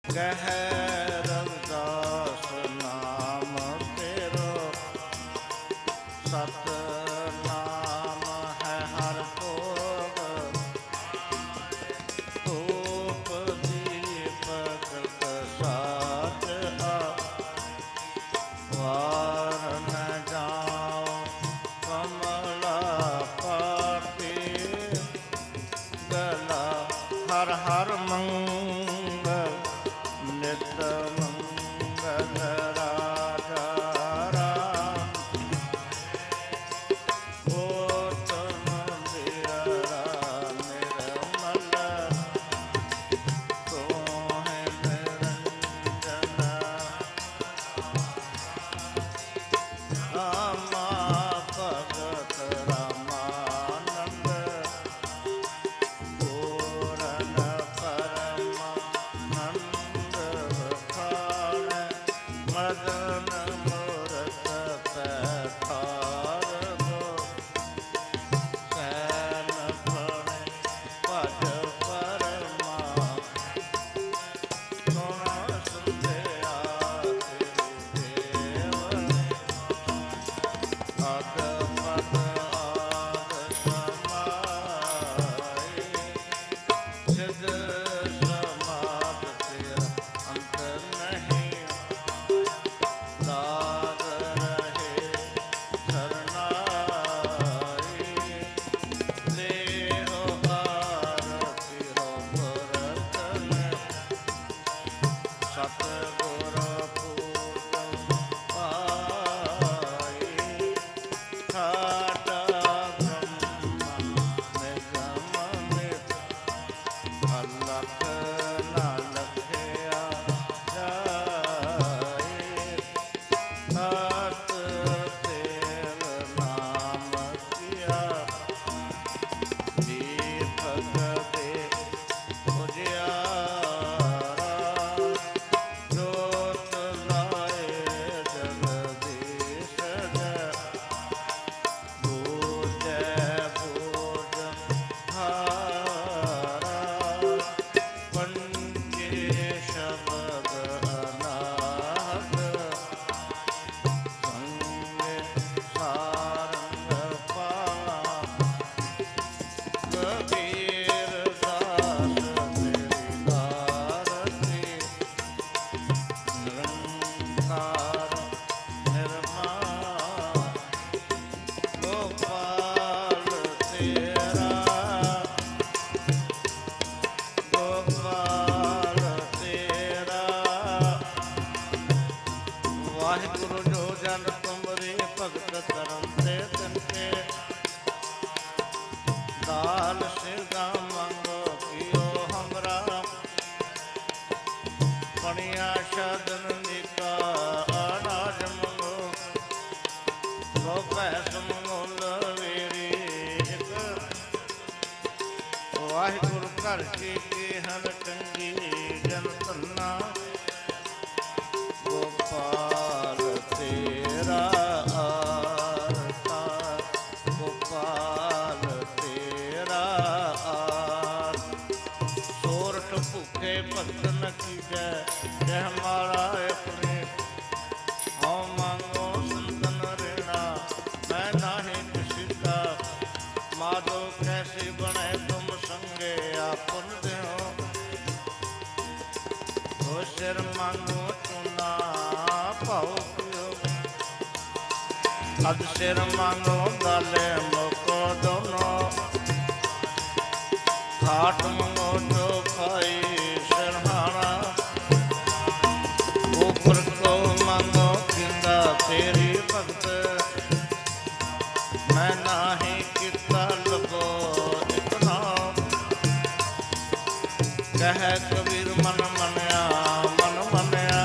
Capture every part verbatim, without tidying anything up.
कह रविदास नाम तेरो सत नाम है हर भोग धूप दीपक साथ वार न जाओ कमला पाती गला हर हर मंगल नित मंगल राजा राम गौतम दिया निर्मल तोहे निरंजन रामा भगत रामानंद पूरन परमानंद खान मदन मूरत पैठार गो सैन फणे पद परमा सोना सुंदया देवने अद पद आद समाई सिद्ध समाध तेरा अंत नहीं दाद रहे शरणाई ले हो आरती हो भरतन सतगुर पूजन पाई खाटा ब्रह्मा निगम मित अलख न लखया जाए सत तेल नाम किया दीपक दे उजियारा जोत लाए जगदीश जय पूजय पूजन हारा पंचे शब्द अनाहत संगे सारंग पावा कबीर दास तेरी दारती निरंकार निर्माण गोपाल तेरा गोपाल तेरा वाहिगुरु जो जन तुमरे भगत करम ते तिनके दाल सिरदा मंगो कियो हमरा पणिया शदन निका अनाज मंगो गो पैसम मुल वेरी एक वाहिगुरु घर की हर टंगी जन तन्ना गोपाल तेरा आरता गोपाल तेरा आर सोरठ भूखे भगत न कीजै जय हमारा अपने हाँ मांगो संतन रेणा मैं नाहीं किसी का माधो कैसे बने तुम संगे आपन देहो हो सिर मांगो चूना पाओ पियो अद सिर मांगो दाले मोको दोनों खाट मंगो जो खाई सिरहाना ऊपर को मांगो किंदा तेरी भगत मैं नाही किता लबो इतना कह कबीर मन मनया मन मनया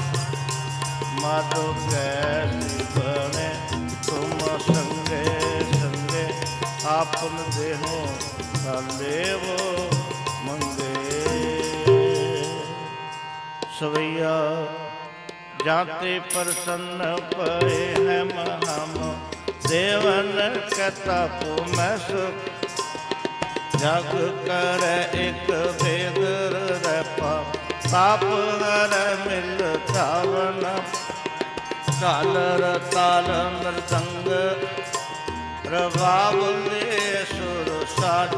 माधो कैसी बने तुम संगे संगे आपन देहो देवो मंगे सवैया जाते प्रसन्न परे है हम देवन कहता को मैं सुख जग कर एक भेद रपा ताप हर मिल चावन कालर ताल मृदंग रवावले सुर साज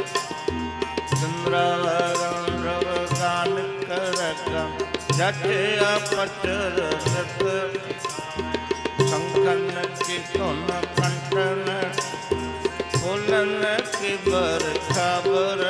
चंद्रव गान करकम जटे अपचर नृत शंखन की धुन कंठन फूलन की बर खबर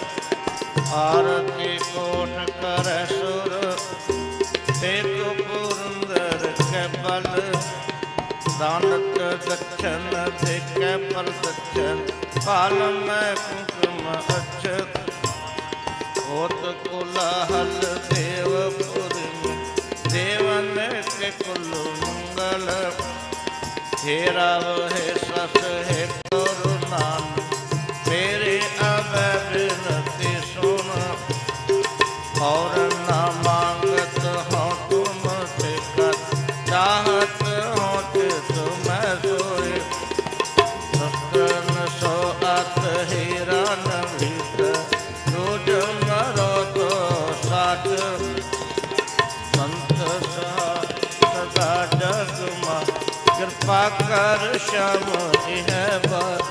आरती कोट कर सुर एक पुरंदर के बल दानत दक्षिण देखे पर दक्षिण पालन कुंकुम अक्षत होत कुलाहल देवपुरी में देवन के कुल मंगल हे राव हे सस हे करुणान मेरे अब विनती सुन और न मांगत हो तुम से कर चाहत हो तुम सोए सत्रन सो अत हिरन भीतर रोज मरो तो साच संत सदा जग मा कृपा कर श्याम है बात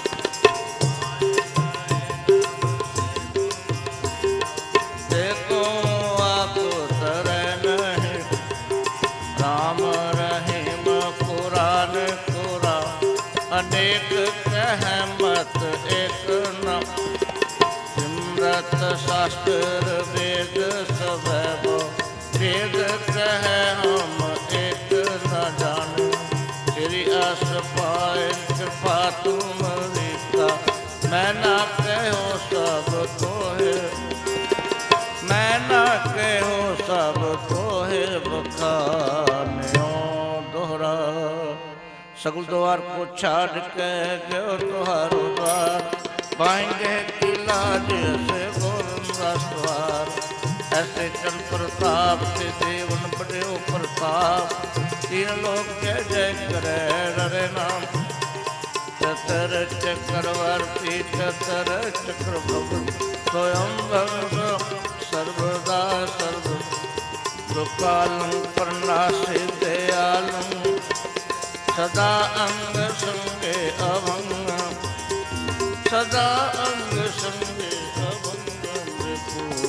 देखो आप तरह नहीं राम रहीम कुरान कुरा अनेक कह मत एक न सिमरत शास्त्र वेद सब वेद कह हम एक न जाने तेरी आस पाए कृपा तुम रीता मैं ना कहो सब कोहे मैं ना कहो सब कोहे बखान्यो दोहरा सगुल द्वार को छाड़ के गयो तुहारो द्वार पाएंगे कि लाज से बोलूंगा द्वार ऐसे चल प्रताप से देवन बड़े प्रताप तीन लोग जय जय करे रे नाम चतर चक्रवर्ती चतर चक्र प्रभु स्वयं सर्वदा सर्व कृपालु प्रणाशी दयालु सदा अंग संगे अभंग सदा अंग संगे अभंग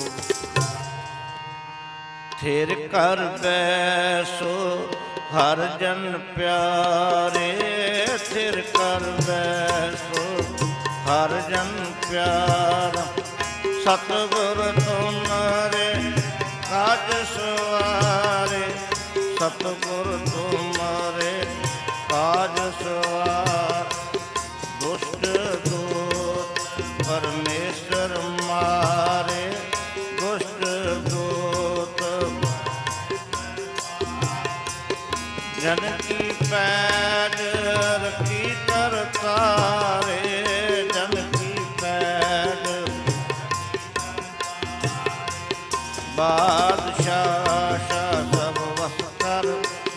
थिर कर बैसो हर जन प्यारे थिर कर बैसो हर जन प्यारा सतगुर तुम्हारे काज सवारे सतगुर तुम्हारे काज सवार दुष्ट दूत परमेश्वर मारे दुष्ट दूत जन की पैज रखी तरतारे जन की पैज बादशाह सब वस्कर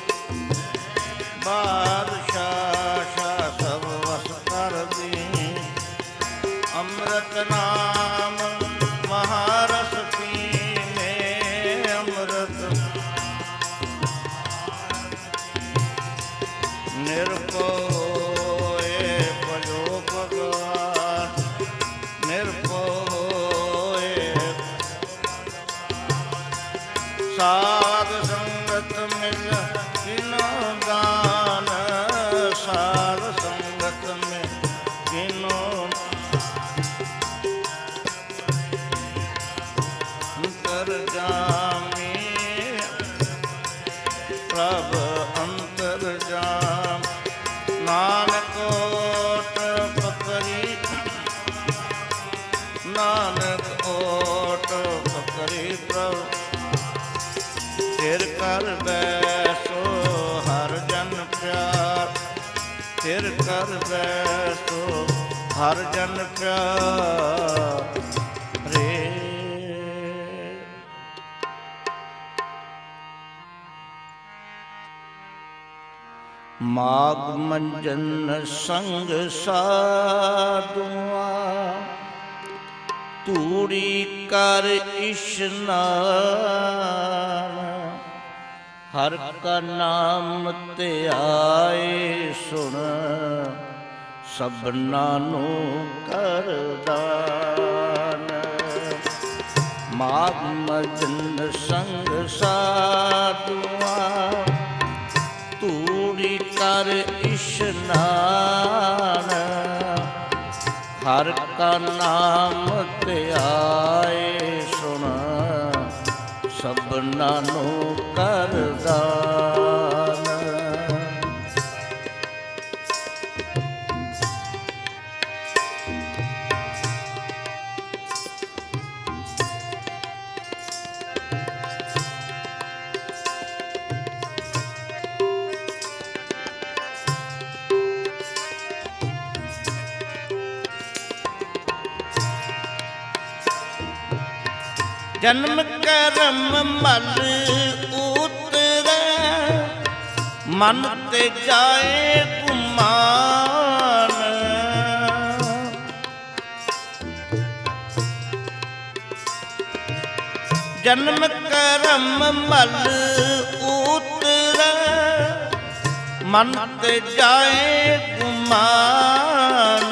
बादशाह सब वस्कर दी अमृत नाम महारस पीने अमृत निर्भय पयो भगवान निर्भय साध संगत मिल किनो दान साध संगत में किनो अंतर्जामी प्रभ अंतर्जाम नानक ओट पकड़ी नानक ओट पकड़ी प्रभ थिर कर बैसो हर जन प्यार थिर कर बैसो हर जन प्यार रे माघ मंजन संग साधुआ ਧੂੜੀ ਕਰ ਇਸ਼ਨਾਨ, ਹਰ ਕਾ ਨਾਮ ਧਿਆਏ ਸੁਣ, ਸਭਨਾਂ ਨੂੰ ਕਰਦਾਨ। ਮਾਘ ਮਜਨ ਸੰਗ ਸਾਧੂਆਂ, ਧੂੜੀ ਕਰ ਇਸ਼ਨਾਨ, ਹਰ ਕਾ ਨਾਮ ਧਿਆਏ ਸੁਣ, ਸਭਨਾਂ ਨੂੰ ਕਰਦਾਨ। ਜਨਮ ਕਰਮ ਮਲ ਉਤਰੈ, ਮਨ ਤੇ ਜਾਏ ਗੁਮਾਨ। ਜਨਮ ਕਰਮ ਮਲ ਉਤਰੈ, ਮਨ ਤੇ ਜਾਏ ਗੁਮਾਨ।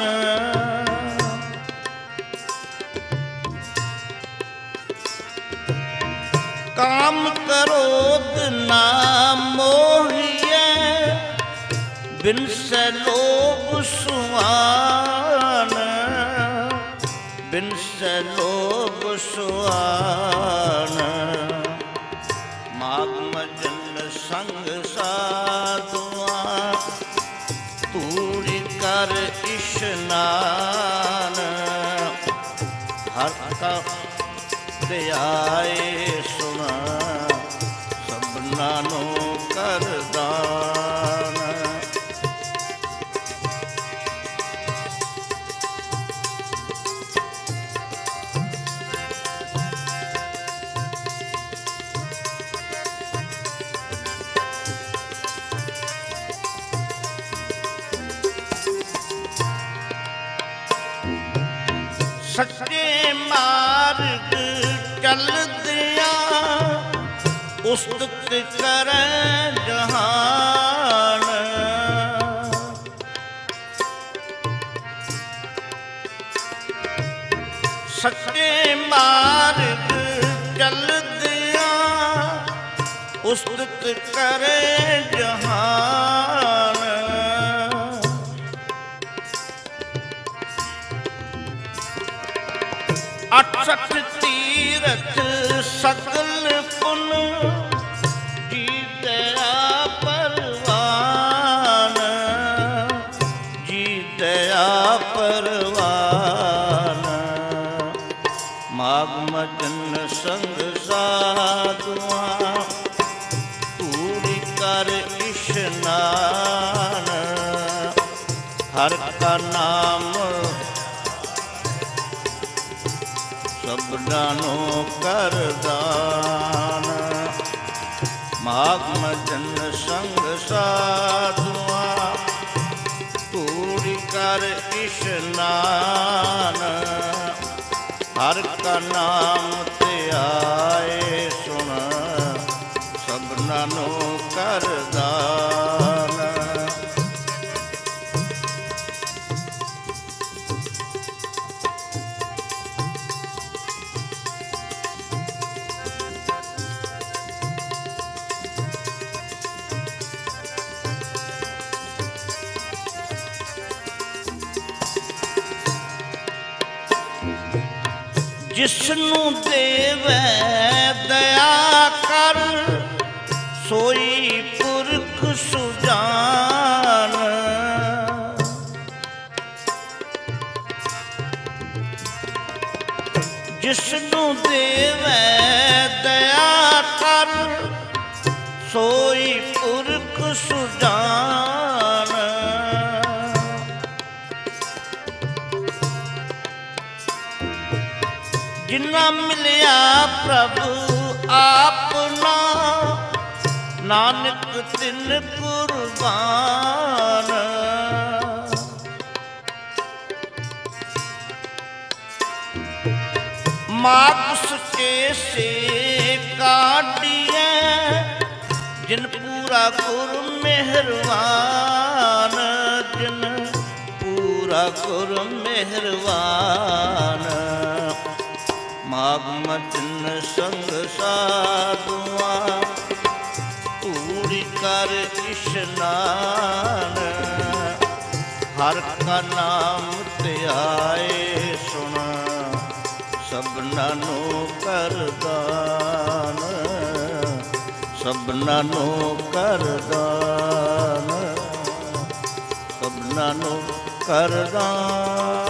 ਕਾਮ ਕ੍ਰੋਧ ਨਾ ਮੋਹੀਐ, ਬਿਨਸੈ ਲੋਭ ਸੁਆਨ। ਬਿਨਸੈ ਲੋਭ ਸੁਆਨ, ਮਾਘ ਮਜਨ ਸੰਗ ਸਾਧੂਆਂ, ਧੂੜੀ ਕਰ ਇਸ਼ਨਾਨ, ਹਰ ਕਾ ਧਿਆਏ ਸੁਣ, ਸਭਨਾਂ ਨੂੰ ਕਰਦਾਨ। ਸੱਚੇ ਮਾਰਗ ਚਲਦਿਆਂ, ਉਸਤਤ ਕਰੈ ਜਹਾਨ। ਸੱਚੇ ਮਾਰਗ ਚਲਦਿਆਂ, ਉਸਤਤ ਕਰੈ ਜਹਾਨ। ਅਠਸਠ ਤੀਰਥ ਸਗਲ ਪੁਨ, ਜੀ ਦਇਆ ਪਰਵਾਨ। ਜੀ ਦਇਆ ਪਰਵਾਨ, ਮਾਘ ਮਜਨ ਸੰਗ ਸਾਧੂਆਂ, ਧੂੜੀ ਕਰ ਇਸ਼ਨਾਨ, ਹਰ ਕਾ ਨਾਮ ਸਭਨਾਂ ਨੂੰ ਕਰਦਾਨ। ਮਾਘ ਮਜਨ ਸੰਗ ਸਾਧੂਆਂ, ਧੂੜੀ ਕਰ ਇਸ਼ਨਾਨ, ਹਰ ਕਾ ਨਾਮ ਧਿਆਏ ਸੁਣ, ਸਭਨਾਂ ਨੂੰ ਕਰਦਾਨ। ਜਿਸਨੂੰ ਦੇਵੈ ਦਇਆ ਕਰ, ਸੋਈ ਪੁਰਖ ਸੁਜਾਨ। ਜਿਸਨੂੰ ਦੇਵੈ ਦਇਆ ਕਰ, ਸੋਈ ਪੁਰਖ ਸੁਜਾਨ। ਜਿਨਾ ਮਿਲਿਆ ਪ੍ਰਭ ਆਪਨਾ, ਨਾਨਕ ਤਿਨ ਕੁਰਬਾਨ। ਮਾਗ ਸੁਚੇ ਸੇ ਕਾਢੀਐ ਜਿਨ ਪੂਰਾ ਗੁਰ ਮਿਹਰਵਾਨ ਜਿਨ ਪੂਰਾ ਗੁਰ ਮਿਹਰਵਾਨ ਮਾਗ ਮਚਨ ਸੰਗ ਸਾਧੂਆਂ ਧੂੜੀ ਕਰ ਇਸ਼ਨਾਨ ਹਰ ਕਾ ਨਾਮ ਧਿਆਏ ਸੁਣ ਸਭਨਾਂ ਨੂੰ ਕਰਦਾਨ ਸਭਨਾਂ ਨੂੰ ਕਰਦਾਨ ਸਭਨਾਂ ਨੂੰ ਕਰਦਾਨ